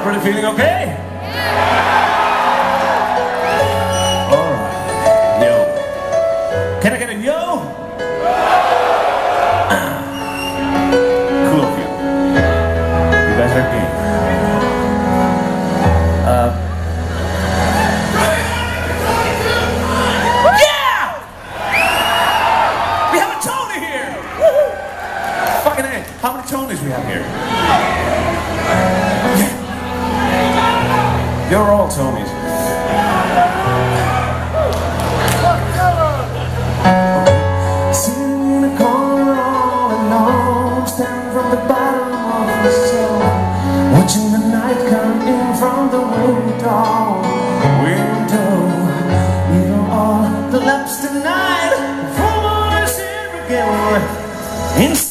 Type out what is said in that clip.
Everybody feeling okay? Alright, yo. Can I get a yo? Cool of you. You guys are game. Yeah! We have a Tony here! Woohoo! Fucking A. How many Tonys we have here? You're all Tonys. Sitting in a corner all alone, standing from the bottom of the soul, watching the night come in from the window. You know all the laps tonight, full moon is here again.